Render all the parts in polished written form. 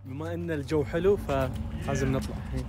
بما ان الجو حلو فلازم نطلع الحين.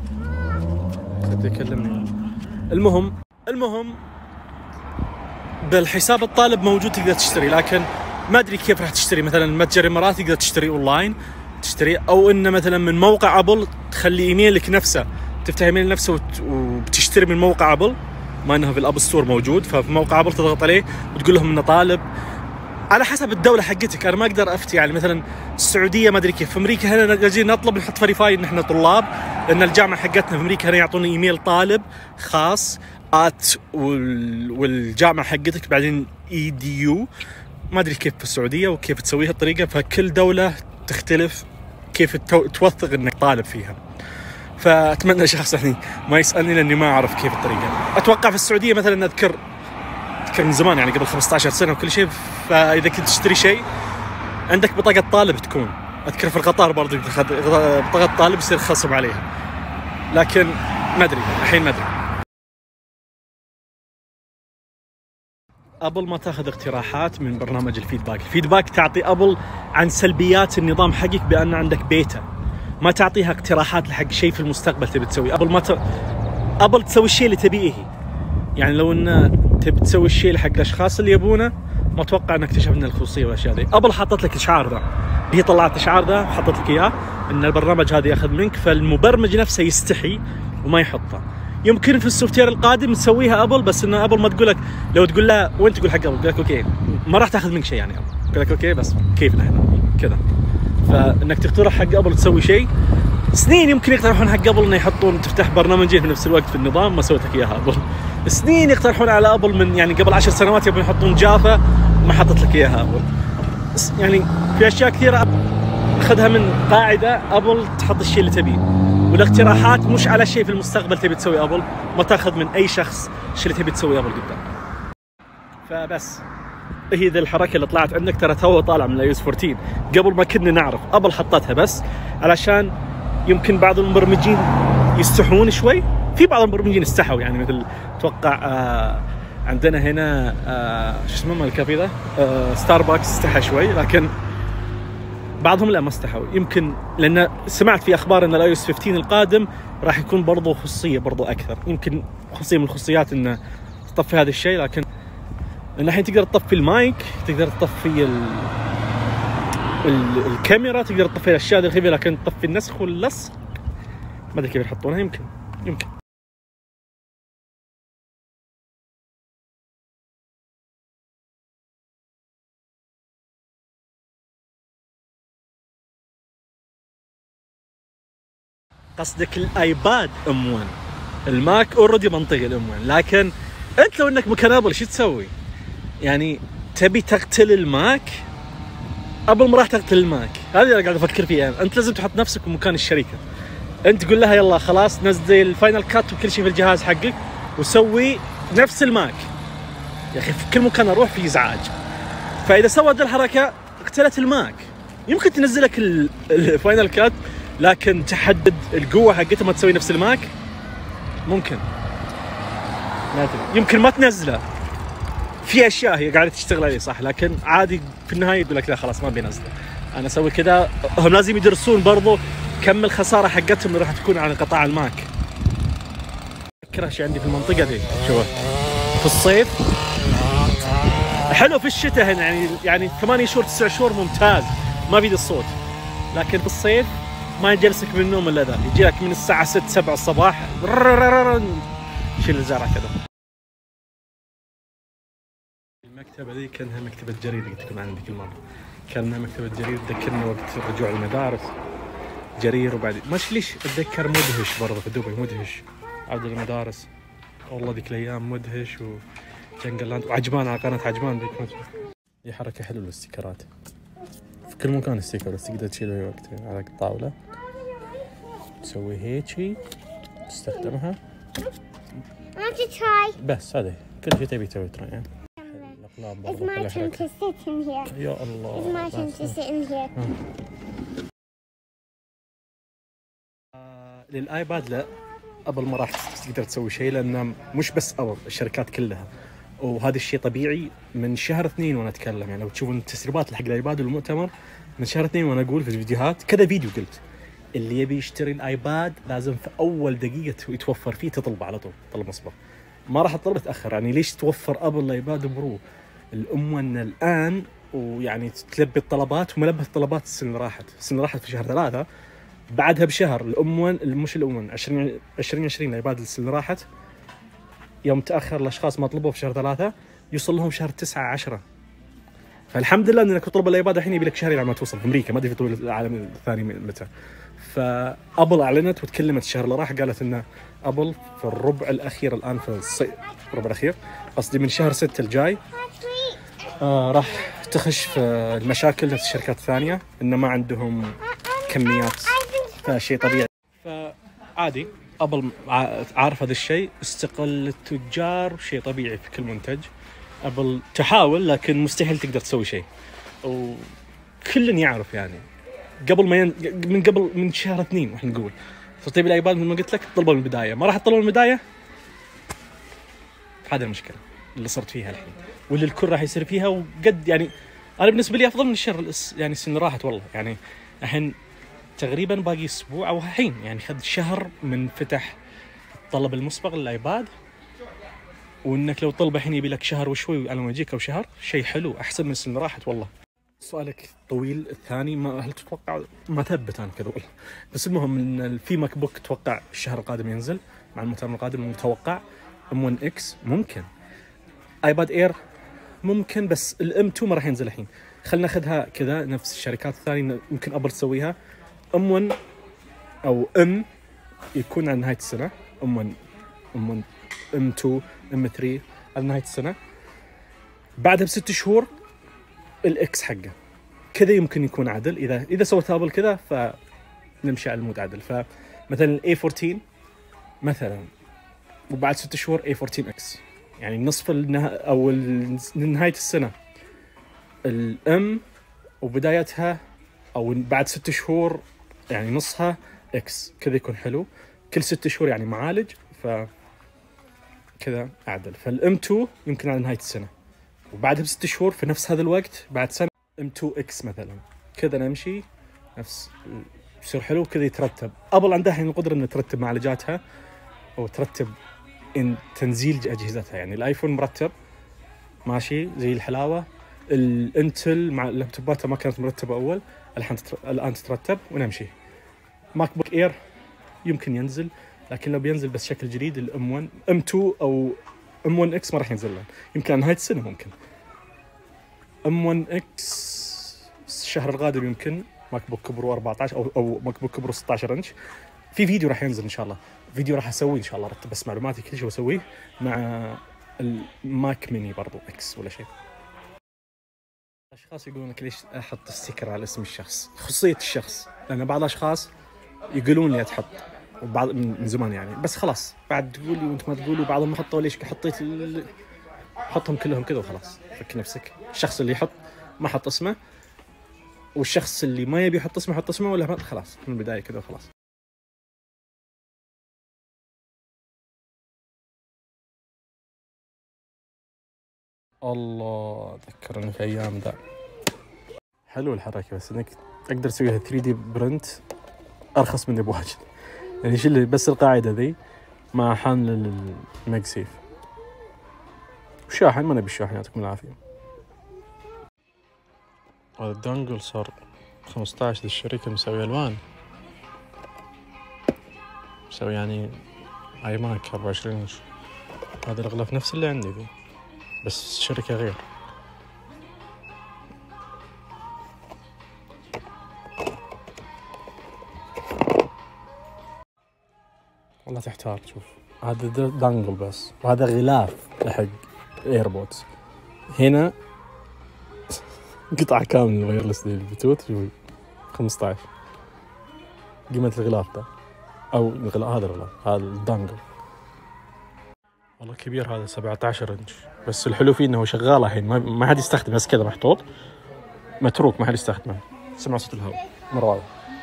بدي يكلمني. المهم بالحساب الطالب موجود تقدر تشتري، لكن ما ادري كيف راح تشتري. مثلا متجر الامارات تقدر تشتري اونلاين تشتري، او انه مثلا من موقع ابل تخلي ايميلك نفسه، تفتح ايميل نفسه وبتشتري من موقع ابل، ما انه في الاب ستور موجود. ففي موقع ابل تضغط عليه وتقول لهم انه طالب، على حسب الدوله حقتك. انا ما اقدر افتي، يعني مثلا السعوديه ما ادري كيف، في امريكا هنا نجي نطلب نحط فيريفاي ان احنا طلاب، لان الجامعه حقتنا في امريكا هنا يعطوني ايميل طالب خاص والجامعه حقتك بعدين edu. ما ادري كيف في السعوديه وكيف تسويها الطريقه، فكل دوله تختلف كيف توثق انك طالب فيها. فاتمنى شخص يعني ما يسالني لاني ما اعرف كيف الطريقه. اتوقع في السعوديه مثلا اذكر من زمان، يعني قبل 15 سنه وكل شيء، فاذا كنت تشتري شيء عندك بطاقه طالب تكون. اذكر في القطار برضه بطاقه طالب يصير خصم عليها، لكن ما ادري الحين ما ادري. ابل ما تاخذ اقتراحات من برنامج الفيدباك تعطي ابل عن سلبيات النظام حقك بان عندك بيتا، ما تعطيها اقتراحات لحق شيء في المستقبل تبي تسوي. ابل تسوي الشيء اللي تبيه هي. يعني لو ان تبي تسوي الشيء لحق الاشخاص اللي يبونه، ما اتوقع انك اكتشفنا الخصوصيه والاشياء ذي. ابل حاطت لك اشعار ذا، هي طلعت اشعار ذا وحطت لك اياه ان البرنامج هذا ياخذ منك، فالمبرمج نفسه يستحي وما يحطه. يمكن في السوفت وير القادم تسويها ابل، بس ان ابل ما تقول لك، لو تقول لها وانت تقول حق ابل تقول لك اوكي ما راح تاخذ منك شيء، يعني ابل تقول لك اوكي بس كيفنا احنا كذا. فانك تقترح حق ابل تسوي شيء، سنين يمكن يقترحون حق ابل انه يحطون تفتح برنامجين في نفس الوقت في النظام، ما سوت لك اياها ابل. سنين يقترحون على ابل من يعني قبل 10 سنوات يبون يحطون جافا، ما حطت لك اياها ابل. يعني في اشياء كثيره اخذها من قاعده ابل تحط الشيء اللي تبيه، والاقتراحات مش على شيء في المستقبل تبي تسوي ابل، ما تاخذ من اي شخص الشيء اللي تبي تسوي ابل قدام. فبس هي ذي الحركه اللي طلعت عندك، ترى تو طالع من iOS 14 قبل ما كنا نعرف. ابل حطتها بس علشان يمكن بعض المبرمجين يستحون شوي، في بعض المبرمجين استحوا، يعني مثل اتوقع عندنا هنا شو اسمه مال الكافي ذا ستاربكس استحى شوي، لكن بعضهم لا ما استحوا. يمكن لان سمعت في اخبار ان iOS 15 القادم راح يكون برضو خصوصيه برضو اكثر، يمكن خصوصيه من الخصوصيات انه تطفي هذا الشيء. لكن الحين تقدر تطفي المايك، تقدر تطفي الكاميرا، تقدر تطفي الاشياء ذي الخفيه، لكن تطفي النسخ واللصق ما ادري كيف يحطونها. يمكن قصدك الايباد ام 1، الماك اوريدي منطقي الام 1. لكن انت لو انك مكان ابل شو تسوي؟ يعني تبي تقتل الماك؟ ابل ما راح تقتل الماك، هذه اللي قاعد افكر فيها. انت لازم تحط نفسك بمكان الشركه، انت تقول لها يلا خلاص نزل الفاينل كات وكل شيء في الجهاز حقك وسوي نفس الماك. يا اخي في كل مكان اروح في ازعاج، فاذا سوت الحركه قتلت الماك. يمكن تنزلك الفاينل كات، لكن تحدد القوه حقتها ما تسوي نفس الماك. ممكن ما ادري، يمكن ما تنزله، في اشياء هي قاعده تشتغل عليه صح، لكن عادي في النهايه يقول لك لا خلاص ما بينزله، انا اسوي كذا. هم لازم يدرسون برضو كم الخساره حقتهم اللي راح تكون على قطاع الماك. فكره شيء عندي في المنطقه ذي، شوف في الصيف حلو، في الشتاء هنا يعني 8 شهور 9 شهور ممتاز ما في الصوت، لكن في الصيف ما يجلسك من النوم الا ذا، يجي لك من الساعه 6 7 الصباح شيل الزرع كذا. المكتبه ذي كانها مكتبه جريده قلت لكم عنها ذيك المره، كانها مكتبه جريده تذكرني وقت الرجوع المدارس جرير. وبعد ما ليش اتذكر مدهش برضه في دبي، مدهش عودة المدارس، والله ذيك الايام مدهش وجنجل لاند وعجمان على قناه عجمان ذيك. هي حركه حلوه الاستيكرات في كل مكان، ستيكر بس تقدر تشيله اي وقت على الطاوله، تسوي هيجي تستخدمها بس. هذا كل شيء تبي تسوي ترى يعني. It's my turn to sit in here. يا الله. It's my turn to sit in here. للايباد لا، ابل ما راح تقدر تسوي شيء، لان مش بس ابل، الشركات كلها، وهذا الشيء طبيعي من شهر 2 وانا اتكلم. يعني لو تشوفون التسريبات حق الايباد والمؤتمر من شهر 2 وانا اقول في الفيديوهات كذا فيديو قلت اللي يبي يشتري الايباد لازم في اول دقيقه يتوفر فيه تطلبه على طول، طلب مسبق، ما راح تطلب تاخر. يعني ليش توفر ابل الايباد برو الام الان، ويعني تلبي الطلبات وملبى الطلبات السنه اللي راحت. السنه اللي راحت في شهر 3، بعدها بشهر مش الام 2020 الايباد السنه اللي راحت يوم تاخر الاشخاص ما طلبوا في شهر 3 يوصل لهم شهر 9 10. فالحمد لله انك تطلب الايباد الحين يبي لك شهر على ما توصل في امريكا، ما ادري في طول العالم الثاني متى. فابل اعلنت وتكلمت الشهر اللي راح، قالت ان ابل في الربع الاخير الان في الربع الاخير قصدي من شهر 6 الجاي راح تخش في المشاكل نفس الشركات الثانيه، انه ما عندهم كميات، فشيء طبيعي. فعادي ابل عارف هذا الشيء، استقل التجار شيء طبيعي في كل منتج. ابل تحاول لكن مستحيل تقدر تسوي شيء، وكل يعرف يعني قبل ما من شهر 2 واحنا نقول طيب الايباد مثل ما قلت لك طلبوا من البدايه، ما راح تطلبوا من البدايه. هذا المشكله اللي صرت فيها الحين واللي الكل راح يصير فيها. وقد يعني انا بالنسبه لي افضل من الشهر يعني السنه اللي راحت والله. يعني الحين تقريبا باقي اسبوع او الحين يعني خذ شهر من فتح الطلب المسبق للايباد، وانك لو طلب الحين يبي لك شهر وشوي على ما يجيك او شهر، شيء حلو احسن من السنه اللي راحت والله. سؤالك طويل الثاني، ما هل تتوقع؟ ما ثبت انا كذا والله، بس المهم ان في ماك بوك اتوقع الشهر القادم ينزل مع المؤتمر القادم المتوقع. M1 X ممكن، ايباد اير ممكن، بس الام 2 ما راح ينزل الحين. خلينا ناخذها كذا نفس الشركات الثانيه ممكن ابل تسويها. M1 او ام يكون على نهايه السنه، M1 M2 M3 على نهايه السنه، بعدها ب6 شهور الاكس حقه كذا يمكن يكون عدل. اذا سوت ابل كذا فنمشي على المود عدل. فمثلا الاي 14 مثلا، وبعد 6 شهور اي 14 اكس، يعني نصف او نهايه السنه الام، وبدايتها او بعد 6 شهور يعني نصها اكس، كذا يكون حلو. كل 6 شهور يعني معالج، ف كذا اعدل. فالام 2 يمكن على نهايه السنه، وبعدها ب6 شهور في نفس هذا الوقت بعد سنه M2 X مثلا، كذا نمشي نفس يصير حلو كذا يترتب. ابل عندها الحين القدره انها ترتب معالجاتها او ترتب تنزيل اجهزتها. يعني الايفون مرتب ماشي زي الحلاوه، الانتل مع لابتوباتها ما كانت مرتبه اول، الان تترتب ونمشي. ماك بوك اير يمكن ينزل، لكن لو بينزل بس شكل جديد الام 1 ام 2 او ام 1 اكس ما راح ينزل لنا، يمكن على نهايه السنه ممكن. ام 1 اكس الشهر القادم يمكن ماك بوك برو 14 او ماك بوك برو 16 انش. في فيديو راح ينزل ان شاء الله، فيديو راح اسويه ان شاء الله، رتب بس معلوماتي كل شيء بسويه مع الماك ميني برضو اكس ولا شيء. اشخاص يقولون لك ليش احط ستيكر على اسم الشخص، خصوصيه الشخص، لان بعض الاشخاص يقولون لي تحط، وبعض من زمان يعني، بس خلاص بعد تقولي وانت ما تقولي، بعضهم حطوا ليش حطيت حطهم كلهم كذا وخلاص. فك نفسك، الشخص اللي يحط ما حط اسمه، والشخص اللي ما يبي يحط اسمه حط اسمه، ولا خلاص من البدايه كذا وخلاص. الله ذكرني في ايام ذا، حلو الحركه، بس انك اقدر اسويها 3D برنت ارخص مني بواجد. يعني شيل بس القاعده ذي مع حامل الماجسيف وشاحن، ما نبي الشاحن يعطيكم العافيه. هذا الدونجل صار 15 للشركه مسوي الوان، مسوي يعني اي ماك 24 انش. هذا الغلاف نفس اللي عندي ذي، بس الشركه غير. والله تحتار. شوف هذا دانجل بس، وهذا غلاف حق ايربودز. هنا قطعة كامل وايرلس للبلوتوث، شوفي 15 قيمة الغلاف ده، او هذا الغلاف، هذا الدانجل والله كبير. هذا 17 انش، بس الحلو فيه انه شغال الحين، ما حد يستخدمه، بس كذا محطوط متروك، ما حد يستخدمه. سمع صوت الهواء، مراوح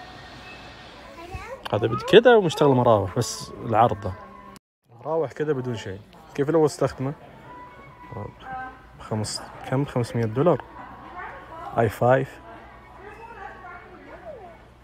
هذا كذا ومشتغل مراوح، بس العرض ده مراوح كذا بدون شيء. كيف لو استخدمه؟ كم $500 اي 5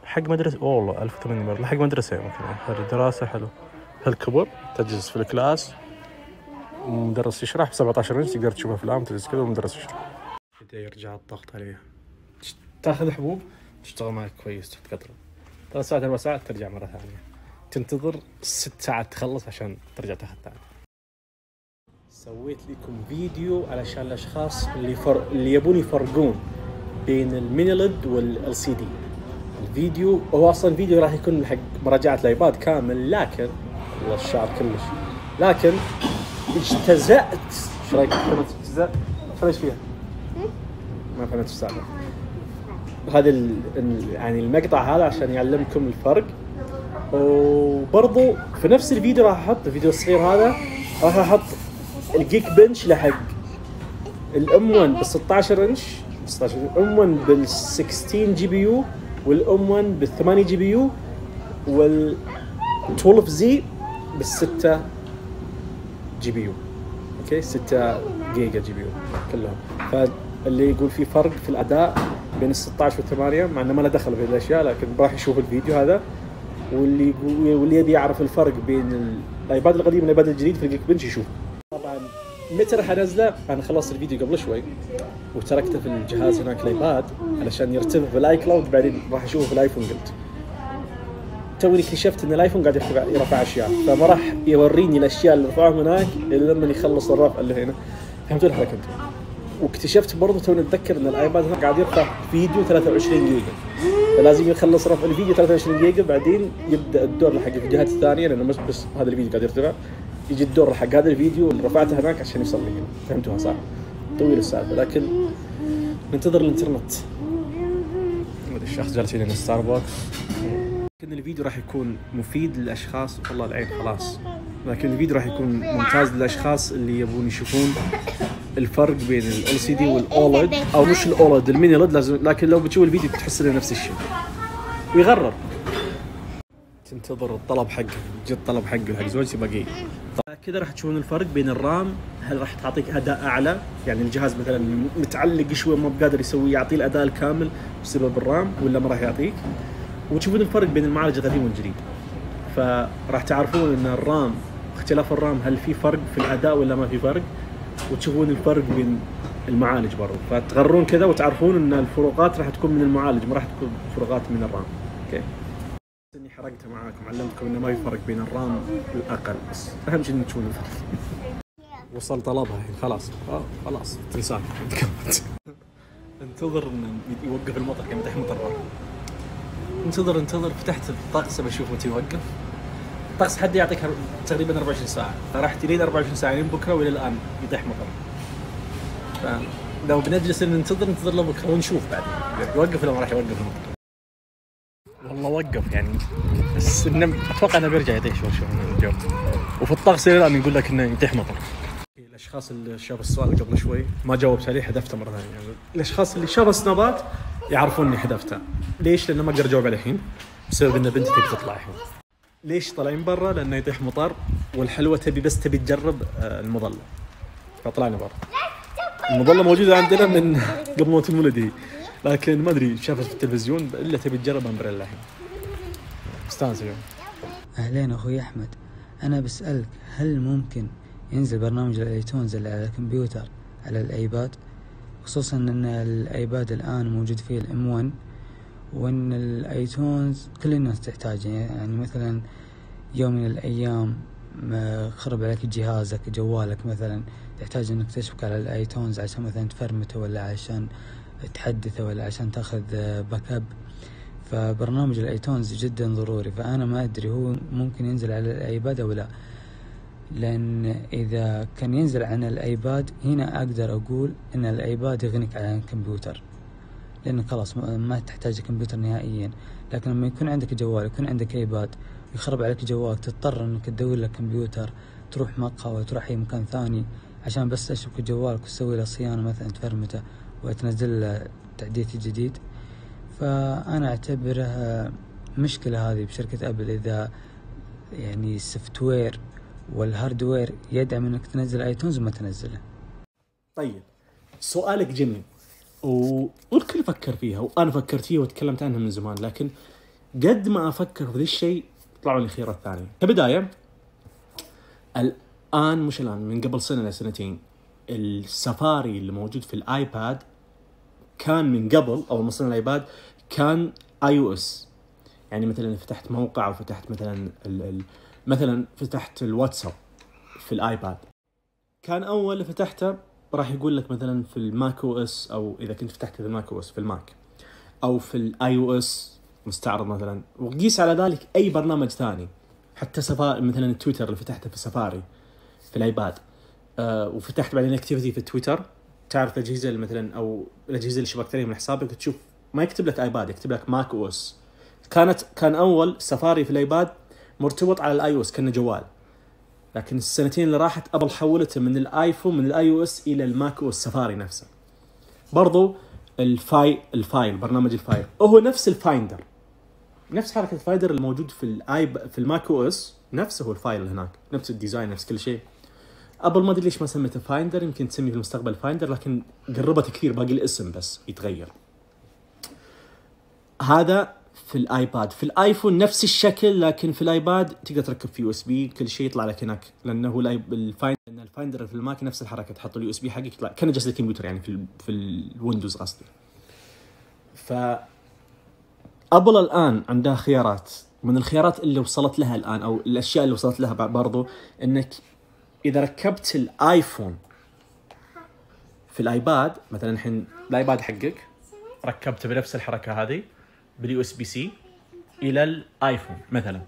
حق مدرسة والله 1800 حق مدرسة يمكن. هذه دراسة حلو. هالكبر تجلس في الكلاس ومدرس يشرح ب 17 انش تقدر تشوف افلام تجلس كذا ومدرس يشرح. بدا يرجع الضغط عليها. تاخذ حبوب تشتغل معك كويس تحت قطرة 3 ساعات 4 ساعات ترجع مرة ثانية. تنتظر 6 ساعات تخلص عشان ترجع تاخذ ثاني. سويت لكم فيديو علشان الاشخاص اللي يبون يفرقون بين المينيلد والال سي دي. الفيديو هو اصلا فيديو راح يكون حق مراجعة الايباد كامل، لكن والله الشعر كلش، لكن اجتزأت. ايش رايك كلمة اجتزاء؟ ايش فيها؟ ما فهمت السالفة. هذا يعني المقطع هذا عشان يعلمكم الفرق. وبرضو في نفس الفيديو راح احط الفيديو الصغير هذا، راح احط الجيك بنش لحق الام 1 بال 16 انش، الام 1 بال 16 جي بي يو، والام 1 بال 8 جي بي يو، وال 12 زي بال 6 جي بي يو. اوكي 6 جيجا جي بي يو كلهم. فاللي يقول في فرق في الاداء بين ال 16 وال 8 مع انه ما له دخل في الاشياء، لكن راح يشوف الفيديو هذا. واللي يبي يعرف الفرق بين الايباد القديم والايباد الجديد في الجيك بنش يشوف. طبعا متى راح انزله؟ انا خلصت الفيديو قبل شوي وتركته في الجهاز هناك الايباد علشان يرتبط بالاي كلاود، بعدين راح اشوفه في الايفون. قلت توني اكتشفت ان الايفون قاعد يرفع اشياء، فما راح يوريني الاشياء اللي رفعهم هناك الا لما يخلص الرفع اللي هنا. فهمتوا الحركه انتم؟ واكتشفت برضه توني اتذكر ان الايباد هناك قاعد يرفع فيديو 23 جيجا، فلازم يخلص رفع الفيديو 23 جيجا بعدين يبدا الدور حق الفيديوهات الثانيه، لانه مش بس هذا الفيديو قاعد يرتفع، يجي الدور حق هذا الفيديو اللي رفعته هناك عشان يوصل لي. فهمتوها صح؟ طويل السالفه، لكن ننتظر الانترنت. هذا الشخص جالس هنا ستاربكس. لكن الفيديو راح يكون مفيد للاشخاص، والله العين خلاص، لكن الفيديو راح يكون ممتاز للاشخاص اللي يبون يشوفون الفرق بين ال LCD والأولد، او مش الأولد الميني ليد لازم، لكن لو بتشوف الفيديو بتحس انه نفس الشيء ويغرر. تنتظر الطلب حقه، جد طلب حقه حق زوجتي باقي. كذا راح تشوفون الفرق بين الرام، هل راح تعطيك اداء اعلى، يعني الجهاز مثلا متعلق شوي ما بقادر يسوي يعطي الاداء الكامل بسبب الرام، ولا ما راح يعطيك. وتشوفون الفرق بين المعالج القديم والجديد، فراح تعرفون ان الرام اختلاف الرام هل في فرق في الاداء ولا ما في فرق، وتشوفون الفرق بين المعالج برضو، فتغرون كذا وتعرفون ان الفروقات راح تكون من المعالج ما راح تكون فروقات من الرام. اوكي اني حرقتها معاكم، علمتكم انه ما في فرق بين الرام والاقل، بس اهم شيء ان تشوفون الفرق. وصل طلبها الحين خلاص خلاص تنساك. انتظر ان يوقف المطر، كان متى مطر. انتظر فتحت الطقس بشوف متى يوقف. الطقس حد يعطيك تقريبا 24 ساعه، فرحت لين 24 ساعه لين بكره، والى الان يطيح مطر. فلو بنجلس ننتظر لبكره ونشوف بعدين يوقف ولا ما راح يوقف المطر. والله وقف يعني، بس اتوقع انه بيرجع يطيح شوي من الجو، وفي الطقس الى الان يقول لك انه يطيح مطر. الاشخاص اللي شافوا السؤال قبل شوي ما جاوبت عليه، حذفته مره ثانيه. يعني الاشخاص اللي شافوا سنابات يعرفون اني حذفتها. ليش؟ لانه ما اقدر اجاوب عليه الحين بسبب ان بنتي تبي تطلع الحين. ليش طالعين برا؟ لانه يطيح مطر، والحلوه تبي تجرب المظله، فطلعنا برا. المظله موجوده عندنا من قبل ما تنولد هي، لكن ما ادري شافت في التلفزيون الا تبي تجرب امبريلا الحين. مستانس اليوم. اهلين اخوي احمد، انا بسالك هل ممكن ينزل برنامج الايتونز اللي على الكمبيوتر على الايباد، خصوصا ان الايباد الان موجود فيه الام 1، وان الايتونز كل الناس تحتاجه. يعني مثلا يوم من الايام خرب عليك جهازك جوالك مثلا، تحتاج انك تشبك على الايتونز عشان مثلا تفرمته، ولا عشان تحدثه، ولا عشان تاخذ باك اب. فبرنامج الايتونز جدا ضروري. فانا ما ادري هو ممكن ينزل على الايباد او لا، لان اذا كان ينزل عن الايباد هنا اقدر اقول ان الايباد يغنيك عن الكمبيوتر، لانك خلاص ما تحتاج كمبيوتر نهائيا. لكن لما يكون عندك جوال، يكون عندك ايباد ويخرب عليك جوالك، تضطر انك تدور لك كمبيوتر، تروح مقهى وتروح اي مكان ثاني عشان بس تشبك جوالك وتسوي له صيانه مثلا، تفرمته وتنزل له تحديث جديد. فانا اعتبرها مشكله هذه بشركه ابل، اذا يعني السوفت وير والهاردوير يدعم انك تنزل ايتونز وما تنزله. طيب سؤالك جميل والكل فكر فيها، وانا فكرت فيها وتكلمت عنها من زمان، لكن قد ما افكر في ذا الشيء طلعوا لي خيارات ثانيه. كبدايه الان، مش الان، من قبل سنه لسنتين السفاري اللي موجود في الايباد كان من قبل اول ما صنع الايباد كان iOS. يعني مثلا فتحت موقع او فتحت مثلا مثلا فتحت الواتساب في الايباد، كان اول اللي فتحته راح يقول لك مثلا في الماك او اس، او اذا كنت فتحت في الماك او اس في الماك، او في الاي او اس مستعرض مثلا. وقيس على ذلك اي برنامج ثاني، حتى سفاري مثلا التويتر اللي فتحته في سفاري في الايباد، وفتحت بعدين اكتيفيتي في التويتر، تعرف الاجهزه اللي مثلا او الاجهزه اللي شبكت عليها من حسابك تشوف ما يكتب لك ايباد، يكتب لك ماك او اس. كان اول سفاري في الايباد مرتبط على الاي او اس كانه جوال، لكن السنتين اللي راحت ابل حولته من الايفون من الاي او اس الى الماك او اس سفاري نفسه. برضو الفايل برنامج الفايل هو نفس الفايندر، نفس حركه الفايندر الموجود في الماك او اس، نفسه هو الفايل هناك، نفس الديزاين نفس كل شيء. ابل ما ادري ليش ما سميته فايندر، يمكن تسميه في المستقبل فايندر، لكن قربت كثير، باقي الاسم بس يتغير. هذا في الايباد. في الايفون نفس الشكل، لكن في الايباد تقدر تركب فيه يو اس بي، كل شيء يطلع لك هناك، لانه الفايندر في الماك نفس الحركه، تحط اليو اس بي حقك يطلع كانه جهاز الكمبيوتر، يعني في الويندوز قصدي. ف ابل الان عندها خيارات، من الخيارات اللي وصلت لها الان او الاشياء اللي وصلت لها برضو، انك اذا ركبت الايفون في الايباد، مثلا الحين الايباد حقك ركبته بنفس الحركه هذه باليو اس بي سي الى الايفون مثلا،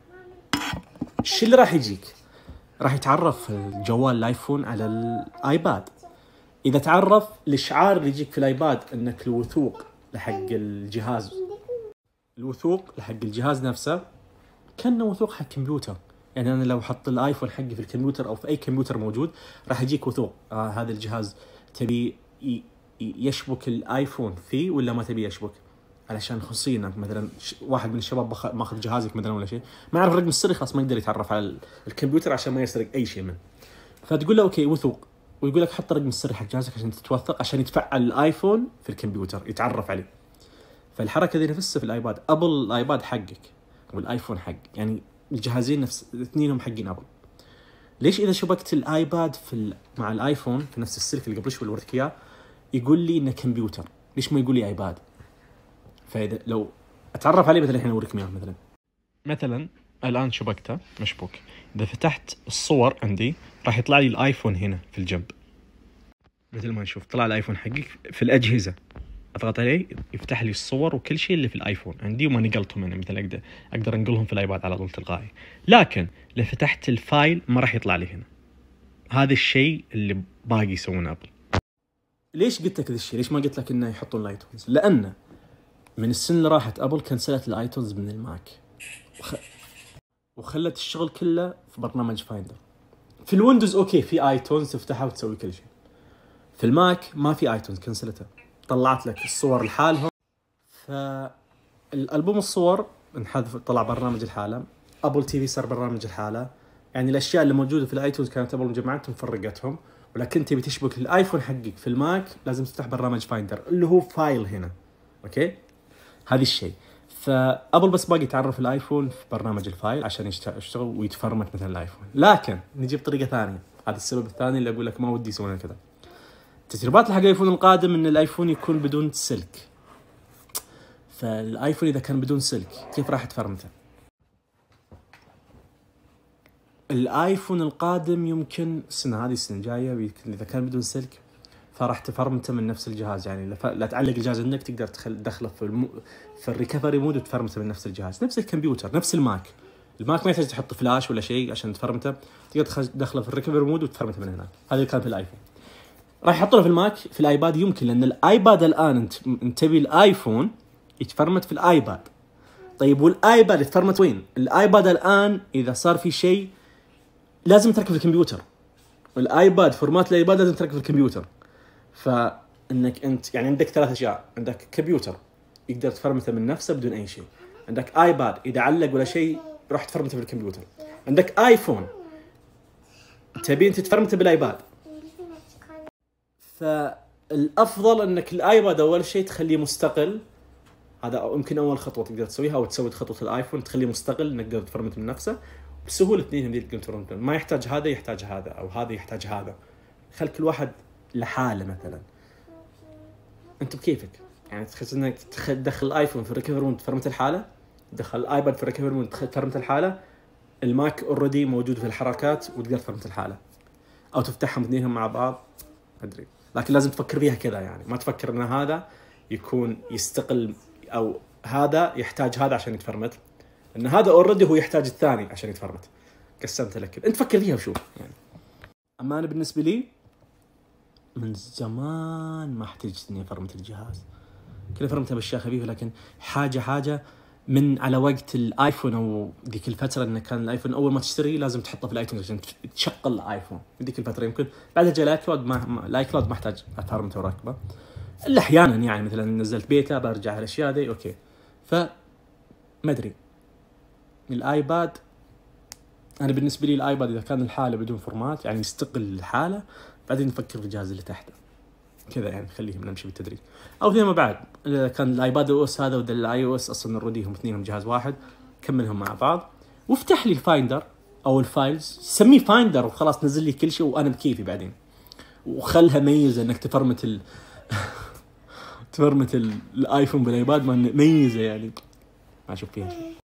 الشيء اللي راح يجيك راح يتعرف الجوال الايفون على الايباد. اذا تعرف الاشعار اللي يجيك في الايباد انك الوثوق لحق الجهاز، الوثوق لحق الجهاز نفسه كانه وثوق حق كمبيوتر. يعني انا لو حط الايفون حقي في الكمبيوتر او في اي كمبيوتر موجود راح يجيك وثوق، هذا الجهاز تبي يشبك الايفون فيه ولا ما تبي يشبك، علشان خصوصيا انك مثلا واحد من الشباب ماخذ جهازك مثلا ولا شيء، ما يعرف الرقم السري، خلاص ما يقدر يتعرف على الكمبيوتر عشان ما يسرق اي شيء منه. فتقول له اوكي وثوق، ويقول لك حط الرقم السري حق جهازك عشان تتوثق، عشان يتفعل الايفون في الكمبيوتر يتعرف عليه. فالحركه دي نفسها في الايباد. ابل الايباد حقك والايفون حق، يعني الجهازين نفس اثنينهم حقين ابل. ليش اذا شبكت الايباد مع الايفون في نفس السلك اللي قبل شوي اللي وريتك اياه يقول لي انه كمبيوتر، ليش ما يقول لي ايباد؟ فاذا لو اتعرف عليه مثلا الحين اوريك اياه مثلا الان شبكته مشبوك، اذا فتحت الصور عندي راح يطلع لي الايفون هنا في الجنب، مثل ما نشوف طلع الايفون حقك في الاجهزه، اضغط عليه يفتح لي الصور وكل شيء اللي في الايفون عندي وما نقلتهم انا، مثلا اقدر انقلهم في الايباد على طول تلقائي. لكن لو فتحت الفايل ما راح يطلع لي هنا. هذا الشيء اللي باقي يسوونه ابل. ليش قلت لك ذا الشيء؟ ليش ما قلت لك انه يحطون الايتونز؟ لانه من السنه اللي راحت ابل كنسلت الايتونز من الماك وخلت الشغل كله في برنامج فايندر. في الويندوز اوكي في ايتونز تفتحها وتسوي كل شيء، في الماك ما في ايتونز، كنسلتها، طلعت لك الصور لحالهم. فالالبوم الصور انحذف، طلع برنامج الحالة، ابل تي في صار برنامج الحالة. يعني الاشياء اللي موجوده في الايتونز كانت ابل مجمعتهم فرقتهم، ولكن تبي تشبك الايفون حقك في الماك لازم تفتح برنامج فايندر اللي هو فايل هنا. اوكي هذا الشيء. فابل بس باقي تعرف الايفون في برنامج الفايل عشان يشتغل ويتفرمت مثل الايفون. لكن نجيب طريقه ثانيه، هذا السبب الثاني اللي اقول لك ما ودي يسوون كذا. تسريبات حق الايفون القادم ان الايفون يكون بدون سلك. فالايفون اذا كان بدون سلك كيف راح تفرمته؟ الايفون القادم يمكن السنه هذه السنه الجايه اذا كان بدون سلك فراح تفرمته من نفس الجهاز. يعني لا تعلق الجهاز عندك، تقدر تدخله في الريكفري مود وتفرمته من نفس الجهاز، نفس الكمبيوتر نفس الماك ما يحتاج تحط فلاش ولا شيء عشان تفرمته، تقدر تدخله في الريكفري مود وتفرمته من هناك. هذا اللي كان في الايفون راح يحطونه في الماك. في الايباد يمكن، لان الايباد الان انت تبي الايفون يتفرمت في الايباد. طيب والايباد يتفرمت وين؟ الايباد الان اذا صار في شيء لازم تركب في الكمبيوتر. الايباد فورمات الايباد لازم تركب في الكمبيوتر. فانك انت يعني عندك ثلاث اشياء، عندك كمبيوتر يقدر تفرمته من نفسه بدون اي شيء، عندك ايباد اذا علق ولا شيء راح تفرمته في الكمبيوتر، عندك ايفون تبين تتفرمته بالايباد. فالافضل انك الايباد اول شيء تخليه مستقل، هذا يمكن اول خطوه تقدر تسويها، او تسوي خطوه الايفون تخليه مستقل انك تقدر تفرمت من نفسه بسهوله. اثنين تقدر تفرمت، ما يحتاج هذا يحتاج هذا، او هذا يحتاج هذا. خل كل واحد لحاله. مثلا انت بكيفك يعني تخص انك تدخل الايفون في الريكفر مود تفرمت الحاله، تدخل الايباد في الريكفر مود تفرمت الحاله، الماك اوريدي موجود في الحركات وتقدر تفرمت الحاله، او تفتحهم اثنينهم مع بعض. ادري، لكن لازم تفكر فيها كذا يعني، ما تفكر ان هذا يكون يستقل او هذا يحتاج هذا عشان يتفرمت، لان هذا اوريدي هو يحتاج الثاني عشان يتفرمت. قسمت لك انت فكر فيها وشوف يعني. اما انا بالنسبه لي من زمان ما احتجت اني افرمت الجهاز، كله فرمتها بالاشياء خفيفه، لكن حاجه من على وقت الايفون او ذيك الفتره، انه كان الايفون اول ما تشتري لازم تحطه في الايتونز عشان تشغل الايفون. ذيك الفتره يمكن بعدها جاء الايكلاود، الايكلاود ما احتاج افرمته وراكبه الا احيانا يعني، مثلا نزلت بيتا برجع الاشياء دي اوكي. ف ما ادري الايباد، انا بالنسبه لي الايباد اذا كان الحاله بدون فورمات يعني يستقل الحاله، بعدين نفكر في الجهاز اللي تحته كذا يعني، نخليهم نمشي بالتدريج. او فيما بعد اذا كان الايباد او اس هذا ولا الاي او اس اصلا نرديهم اثنينهم جهاز واحد، كملهم مع بعض وافتح لي الفايندر او الفايلز، سميه فايندر وخلاص، نزل لي كل شيء وانا بكيفي بعدين. وخلها ميزه انك تفرمت تفرمت الايفون بالايباد، ما ميزه يعني ما اشوف فيها شيء.